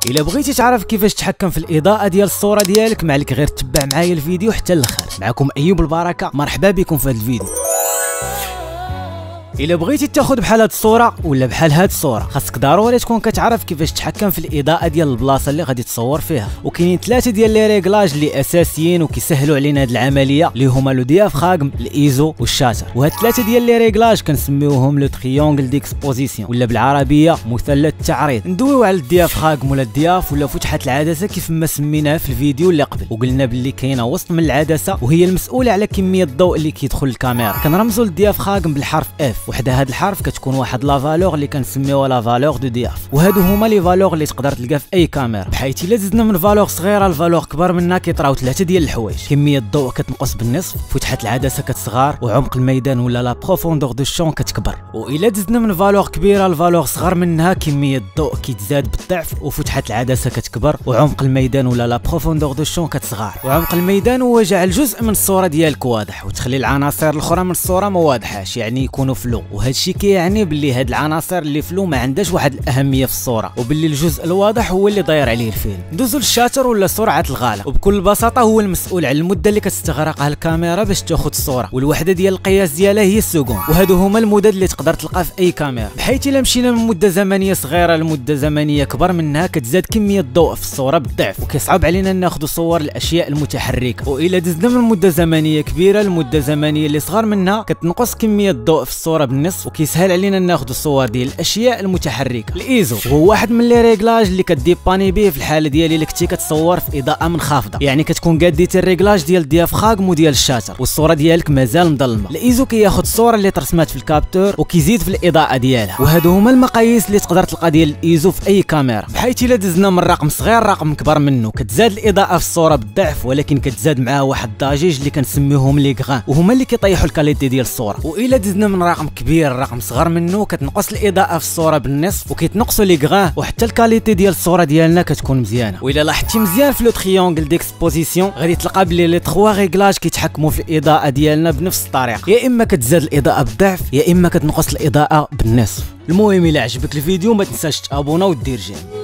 الا بغيتي تعرف كيفاش تحكم في الاضاءه ديال الصوره ديالك، ما عليك غير تتبع معايا الفيديو حتى الاخر. معكم ايوب البركه، مرحبا بكم في هذا الفيديو. الا بغيتي تاخذ بحال هاد الصوره ولا بحال هاد الصوره، خاصك ضروري تكون كتعرف كيفاش تحكم في الاضاءه ديال البلاصه اللي غادي تصور فيها. وكاينين ثلاثه ديال لي ريغلاج اللي اساسيين وكيسهلوا علينا هاد العمليه، اللي هما لو ديافراغم، الايزو والشاتر. وهاد ثلاثه ديال لي ريغلاج كنسميوهم لو تريونغل ديكسبوزيسيون، ولا بالعربيه مثلث التعريض. ندويو على الديافراغم ولا الدياف ولا فتحه العدسه كيف ما سميناها في الفيديو اللي قبل، وقلنا باللي كاينه وسط من العدسه وهي المسؤوله على كميه الضوء اللي كيدخل الكاميرا. كنرمزوا للديافراغم بالحرف اف، وحده هاد الحرف كتكون واحد لا فالور اللي كنسميوها لا فالور دو دياف. وهادو هما لي فالور اللي تقدر تلقى في اي كاميرا، بحيث الا زدنا من فالور صغيره لفالور كبر منها كيطراو ثلاثه ديال الحوايج: كميه الضوء كتنقص بالنصف، فتحه العدسه كتصغر، وعمق الميدان ولا لا بروفوندور دو شون كتكبر. والا زدنا من فالور كبيره لفالور صغر منها، كميه الضوء كيتزاد بالضعف، وفتحه العدسه كتكبر، وعمق الميدان ولا لا بروفوندور دو شون كتصغر. وعمق الميدان هو جعل جزء من الصوره ديالك واضح، وتخلي العناصر الاخرى من الصوره ما واضحاش، يعني يكونوا فلو. وهذا الشيء كيعني باللي هاد العناصر اللي فلو ما عندهاش واحد الاهميه في الصوره، وباللي الجزء الواضح هو اللي داير عليه الفيلم. ندوزو للشاتر ولا سرعه الغاله، وبكل بساطه هو المسؤول على المده اللي كتستغرقها الكاميرا باش تاخذ الصوره، والوحده ديال القياس ديالها هي السكوند. وهادو هما المدد اللي تقدر تلقى في اي كاميرا، بحيث الا مشينا من مده زمنيه صغيره لمده زمنيه كبر منها كتزاد كميه الضوء في الصوره بالضعف، وكيصعب علينا ناخذ صور الاشياء المتحركه. والا دزنا من مده زمنيه كبيره لمده زمنيه اللي صغر منها كتنقص كميه الضوء في الصوره بالنصف، وكيسهل علينا ناخذ الصور ديال الاشياء المتحركه. الايزو هو واحد من لي ريغلاج اللي كديباني به في الحاله ديالي اللي كنتي كتصور في اضاءه منخفضه، يعني كتكون قاديتي الريغلاج ديال الديافراغم وديال الشاتر والصوره ديالك مازال مظلمه. الايزو كياخذ الصوره اللي ترسمات في الكابتور وكيزيد في الاضاءه ديالها. وهادو هما المقاييس اللي تقدر تلقى ديال الايزو في اي كاميرا، بحيث الا دزنا من رقم صغير رقم كبر منه كتزاد الاضاءه في الصوره بالضعف، ولكن كتزاد معها واحد الضجيج اللي كنسميوهم لي غران، وهما اللي كيطيحوا الكاليتي ديال الصوره. والا دزنا من رقم كبير رقم صغر منه كتنقص الاضاءه في الصوره بالنصف، وكيتنقصوا لي غران، وحتى الكاليتي ديال الصوره ديالنا كتكون مزيانه. والا لاحظتي مزيان في لو تريونغل ديكسبوزيسيون غادي تلقى بلي لي 3 ريغلاج كيتحكموا في الاضاءه ديالنا بنفس الطريقه، يا اما كتزاد الاضاءه بالضعف يا اما كتنقص الاضاءه بالنصف. المهم الا عجبك الفيديو ما تنساش تابونا ودير جيم.